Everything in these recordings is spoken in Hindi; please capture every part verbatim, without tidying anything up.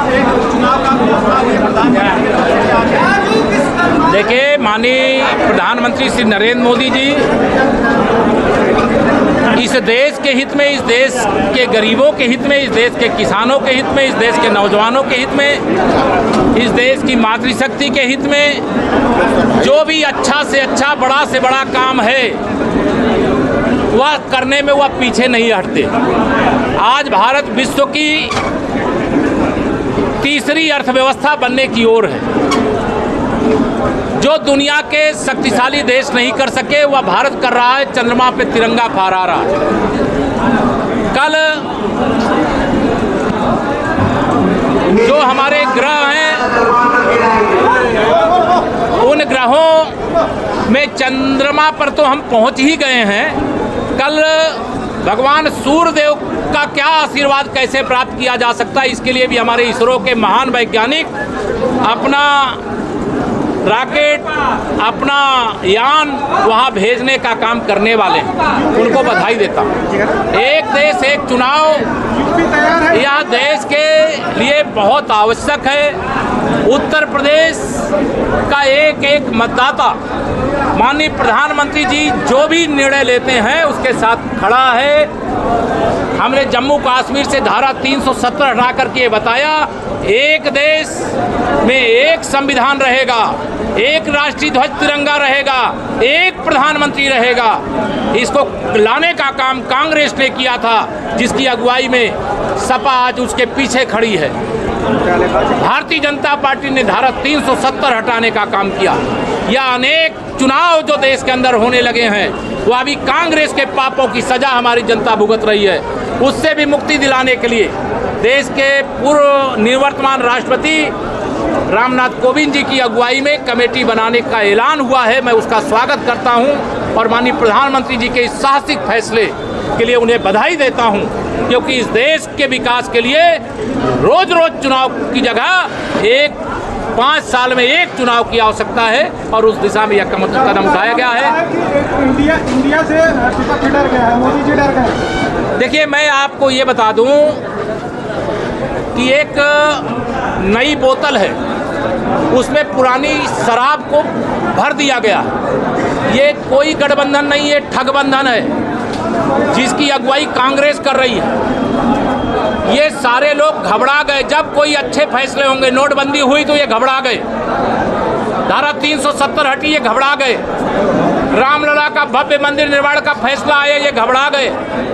देखिए, माननीय प्रधानमंत्री श्री नरेंद्र मोदी जी इस देश के हित में, इस देश के गरीबों के हित में, इस देश के किसानों के हित में, इस देश के नौजवानों के हित में, इस देश की मातृशक्ति के हित में जो भी अच्छा से अच्छा, बड़ा से बड़ा काम है वह करने में वह पीछे नहीं हटते। आज भारत विश्व की तीसरी अर्थव्यवस्था बनने की ओर है। जो दुनिया के शक्तिशाली देश नहीं कर सके वह भारत कर रहा है, चंद्रमा पे तिरंगा फहरा रहा है। कल जो हमारे ग्रह हैं उन ग्रहों में चंद्रमा पर तो हम पहुंच ही गए हैं। कल भगवान सूर्य देव का क्या आशीर्वाद कैसे प्राप्त किया जा सकता है, इसके लिए भी हमारे इसरो के महान वैज्ञानिक अपना रॉकेट, अपना यान वहां भेजने का काम करने वाले हैं। उनको बधाई देता हूं। एक देश एक चुनाव यह देश के लिए बहुत आवश्यक है। उत्तर प्रदेश का एक एक मतदाता माननीय प्रधानमंत्री जी जो भी निर्णय लेते हैं उसके साथ खड़ा है। हमने जम्मू कश्मीर से धारा तीन सौ सत्तर हटा करके बताया, एक देश में एक संविधान रहेगा, एक राष्ट्रीय ध्वज तिरंगा रहेगा, एक प्रधानमंत्री रहेगा। इसको लाने का काम कांग्रेस ने किया था, जिसकी अगुवाई में सपा आज उसके पीछे खड़ी है। भारतीय जनता पार्टी ने धारा तीन सौ सत्तर हटाने का काम किया। या अनेक चुनाव जो देश के अंदर होने लगे हैं वो अभी कांग्रेस के पापों की सजा हमारी जनता भुगत रही है। उससे भी मुक्ति दिलाने के लिए देश के पूर्व निवर्तमान राष्ट्रपति रामनाथ कोविंद जी की अगुवाई में कमेटी बनाने का ऐलान हुआ है। मैं उसका स्वागत करता हूं और माननीय प्रधानमंत्री जी के इस साहसिक फैसले के लिए उन्हें बधाई देता हूं, क्योंकि इस देश के विकास के लिए रोज रोज चुनाव की जगह एक पाँच साल में एक चुनाव की आवश्यकता है और उस दिशा में यह कदम उठाया गया है। इंडिया इंडिया से डर गया है, मोदी जी डर गए। देखिए, मैं आपको ये बता दूं कि एक नई बोतल है, उसमें पुरानी शराब को भर दिया गया। ये कोई गठबंधन नहीं है, ठगबंधन है जिसकी अगुवाई कांग्रेस कर रही है। ये सारे लोग घबरा गए जब कोई अच्छे फैसले होंगे। नोटबंदी हुई तो ये घबरा गए, धारा तीन सौ सत्तर हटी, ये घबरा गए। रामलला का भव्य मंदिर निर्माण का फैसला आया, ये घबरा गए।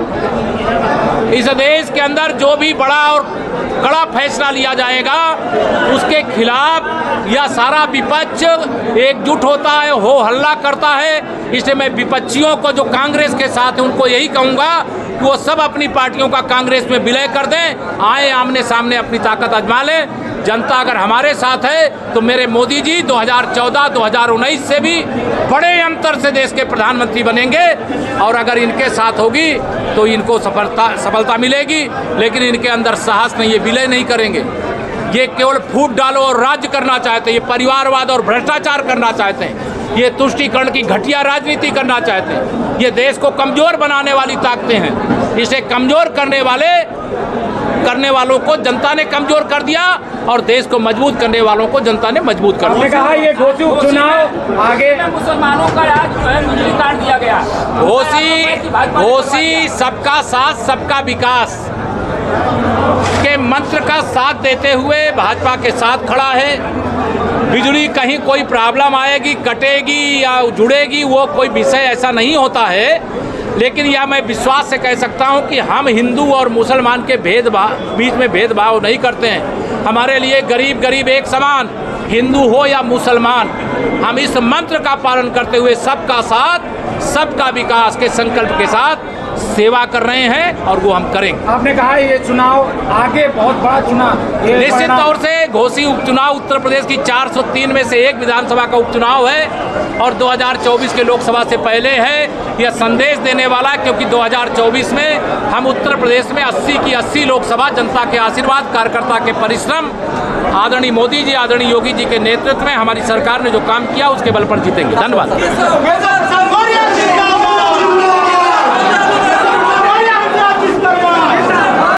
इस देश के अंदर जो भी बड़ा और कड़ा फैसला लिया जाएगा उसके खिलाफ यह सारा विपक्ष एकजुट होता है, हो हल्ला करता है। इसलिए मैं विपक्षियों को जो कांग्रेस के साथ है उनको यही कहूँगा कि वो सब अपनी पार्टियों का कांग्रेस में विलय कर दें, आए आमने सामने अपनी ताकत आजमा लें। जनता अगर हमारे साथ है तो मेरे मोदी जी दो हज़ार चौदह दो हज़ार उन्नीस से भी बड़े अंतर से देश के प्रधानमंत्री बनेंगे और अगर इनके साथ होगी तो इनको सफलता सफलता मिलेगी। लेकिन इनके अंदर साहस नहीं, ये विलय नहीं करेंगे। ये केवल फूट डालो और राज्य करना चाहते हैं, ये परिवारवाद और भ्रष्टाचार करना चाहते हैं, ये तुष्टीकरण की घटिया राजनीति करना चाहते हैं। ये देश को कमजोर बनाने वाली ताकतें हैं। इसे कमजोर करने वाले करने वालों को जनता ने कमजोर कर दिया और देश को मजबूत करने वालों को जनता ने मजबूत कर दिया। कहा ये घोषी उपचुनाव आगे मुसलमानों का आज जो है बिजली काट दिया गया। घोषी घोषी सबका साथ सबका विकास के मंत्र का साथ देते हुए भाजपा के साथ खड़ा है। बिजली कहीं कोई प्रॉब्लम आएगी, कटेगी या जुड़ेगी, वो कोई विषय ऐसा नहीं होता है। लेकिन यह मैं विश्वास से कह सकता हूं कि हम हिंदू और मुसलमान के भेदभाव बीच में भेदभाव नहीं करते हैं। हमारे लिए गरीब गरीब एक समान, हिंदू हो या मुसलमान, हम इस मंत्र का पालन करते हुए सबका साथ सबका विकास के संकल्प के साथ सेवा कर रहे हैं और वो हम करेंगे। आपने कहा ये चुनाव आगे बहुत बड़ा चुनाव, निश्चित तौर से घोषी उपचुनाव उत्तर प्रदेश की चार सौ तीन में से एक विधानसभा का उपचुनाव है और दो हज़ार चौबीस के लोकसभा से पहले है। यह संदेश देने वाला, क्योंकि दो हज़ार चौबीस में हम उत्तर प्रदेश में अस्सी की अस्सी लोकसभा जनता के आशीर्वाद, कार्यकर्ता के परिश्रम, आदरणीय मोदी जी, आदरणीय योगी जी के नेतृत्व में हमारी सरकार ने जो काम किया उसके बल पर जीतेंगे। धन्यवाद।